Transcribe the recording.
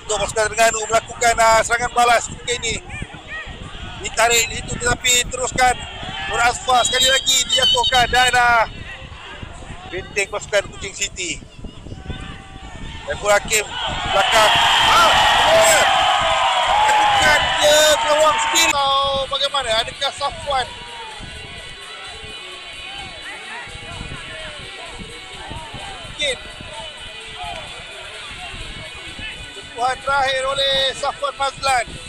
untuk pasukan Terengganu melakukan serangan balas ketika ini. Ditarik itu tetapi teruskan Nur Azfar sekali lagi dijatuhkan dan benteng pasukan Kuching City. Saiful Hakim belakang. Lakukan dia peluang sendiri. Bagaimana? Adakah Safwan mungkin sentuhan terakhir oleh Safwan Mazlan.